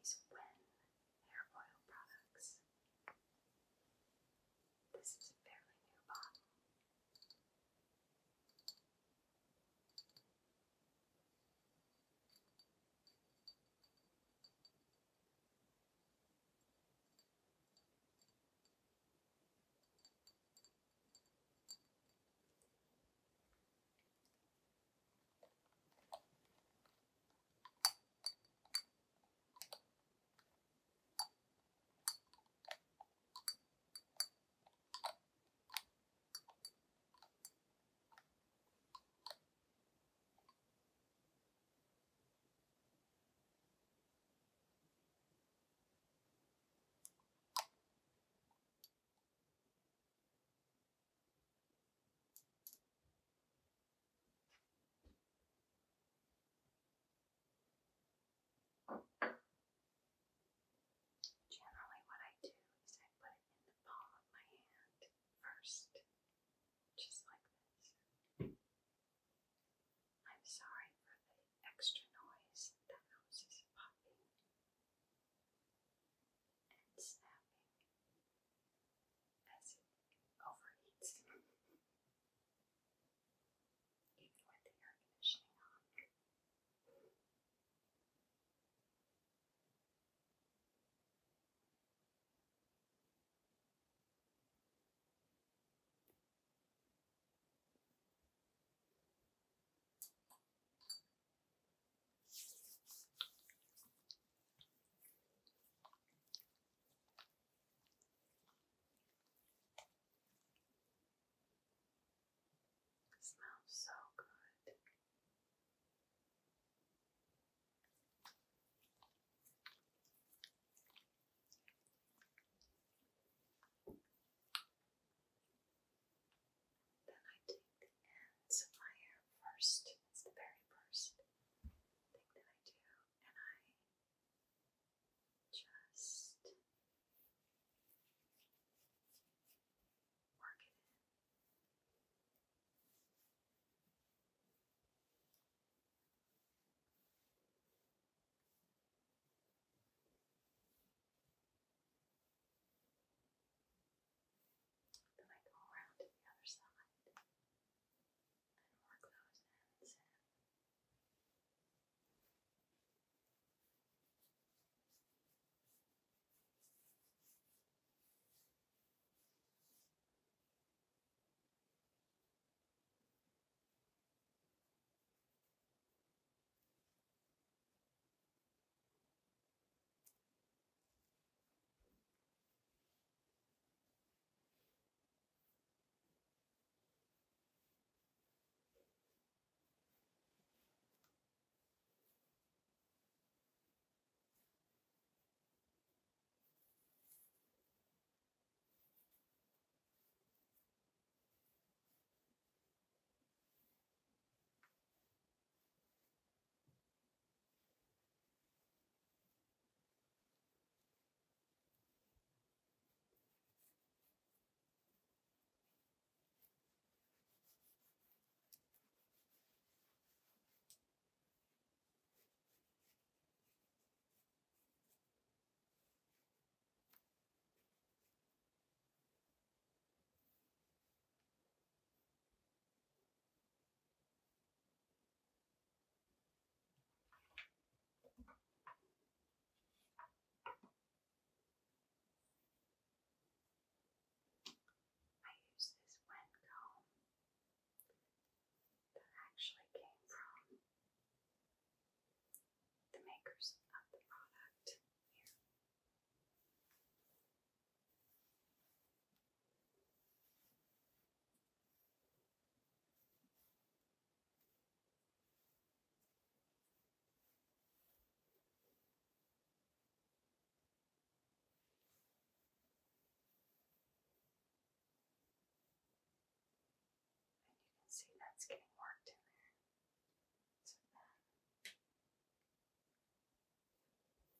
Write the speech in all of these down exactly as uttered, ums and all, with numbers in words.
these Win hair oil products. This is a fairly new bottle. Generally what I do is I put it in the palm of my hand first, just like this. I'm sorry for the extra noise that nose is popping and snapping as it overheats, even with the air conditioning on. It smells so good. Then I take the ends of my hair first. It's the very first thing that I do, and I just work it in. Then I go around to the other side and work those ends in. I use this Win comb that actually came from the makers of the product here. And you can see that's getting worked in there. So then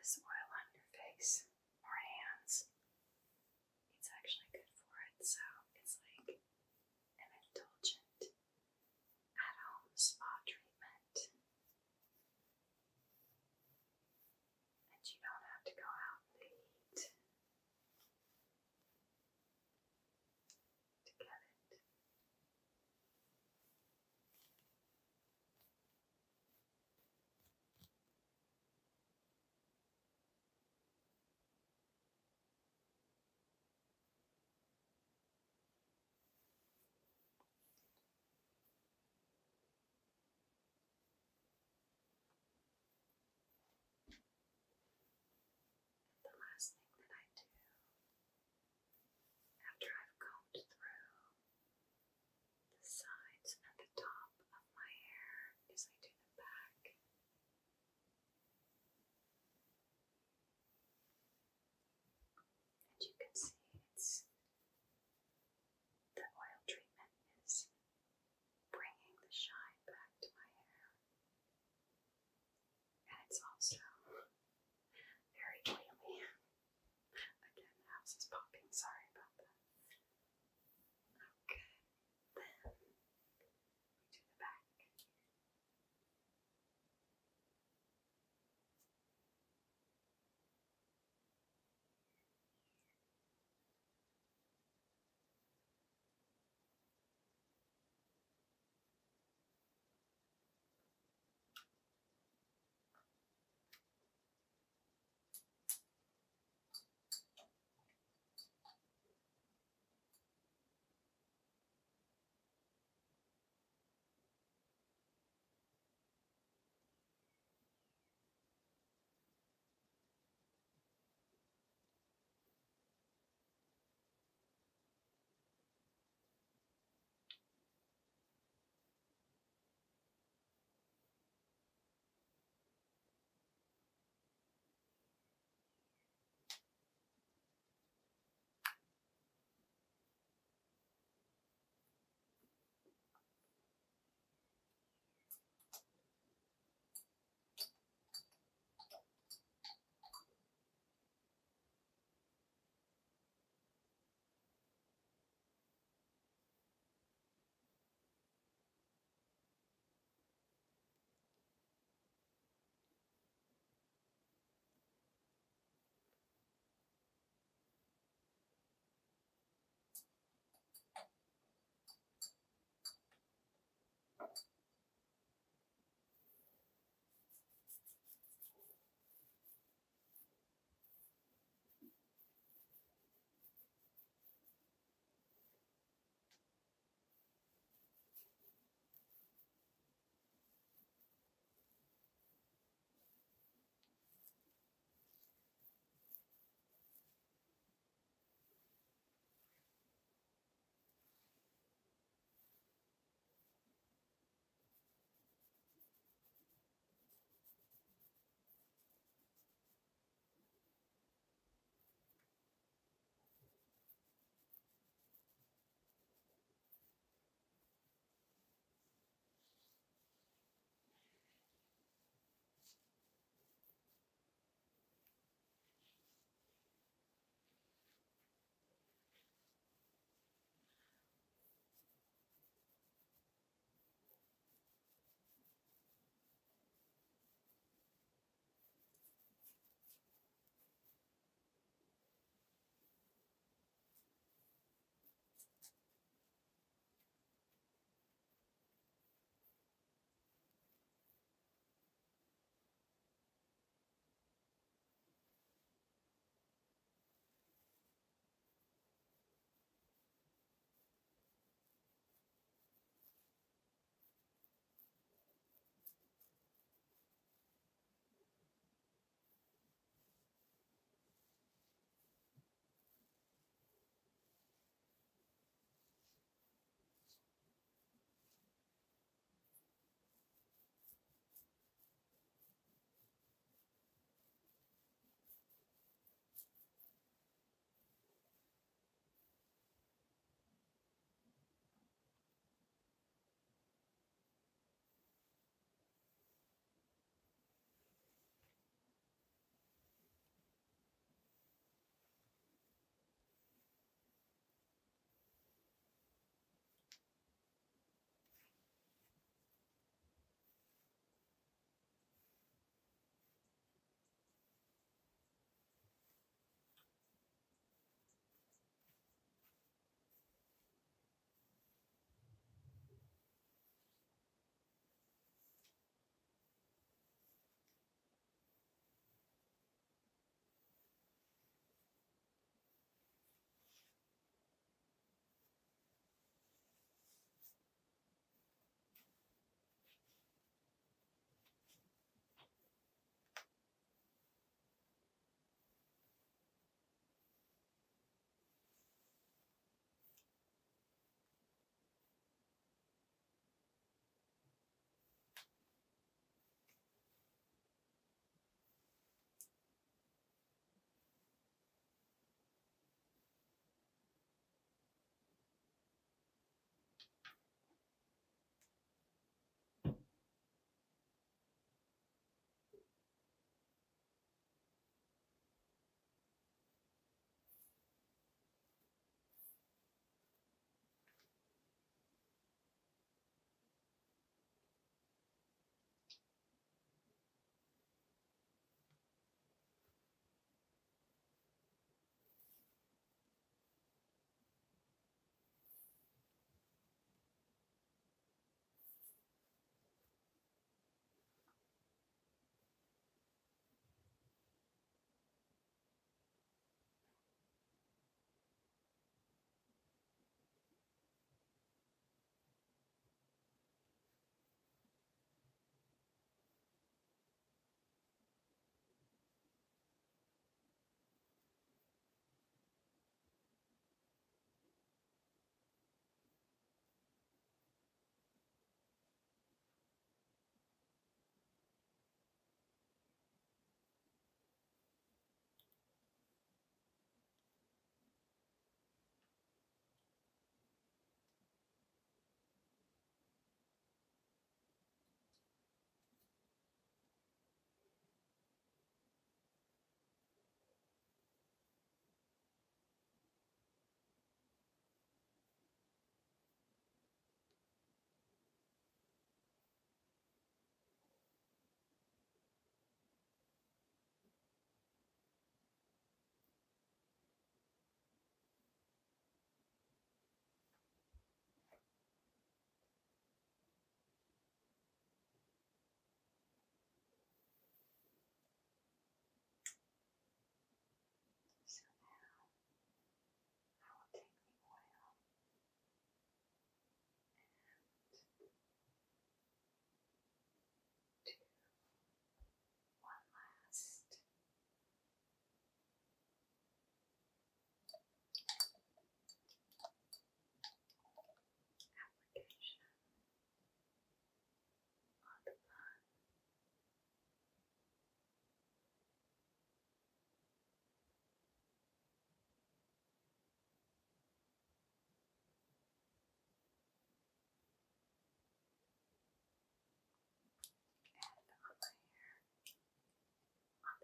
this oil on your face or hands. It's actually good for it, so it's like an indulgent at-home spa treatment. And you don't have to go out in the heat to get it.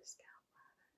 scalp lather.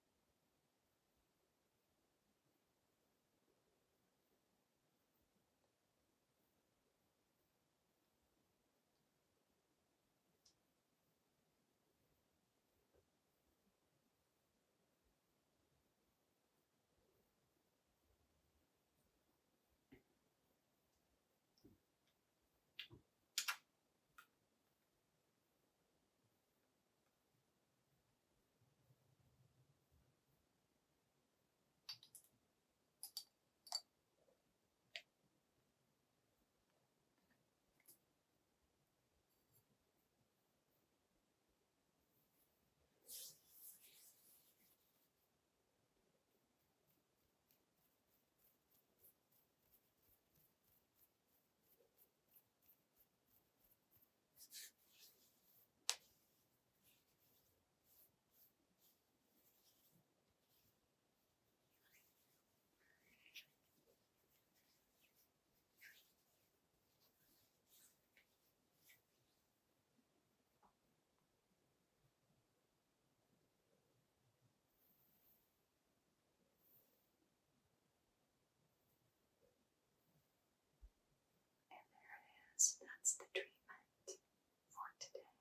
And there it is. That's the treatment for today.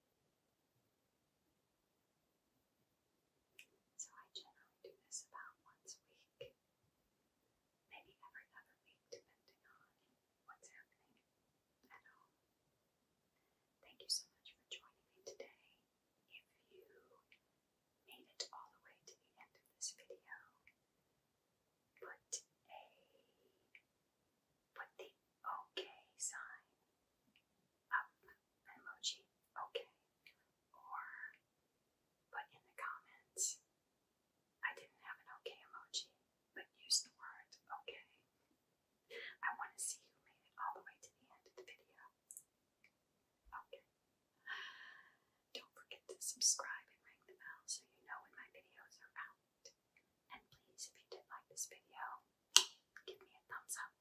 So I generally do this about once a week, maybe every other week, depending on what's happening at home. Thank you so much for joining me today. If you made it all the way to the end of this video, put a put the okay sign up, emoji, okay, or put in the comments, I didn't have an okay emoji, but use the word okay. I want to see who made it all the way to the end of the video. Okay. Don't forget to subscribe and ring the bell so you know when my videos are out. And please, if you did like this video, give me a thumbs up.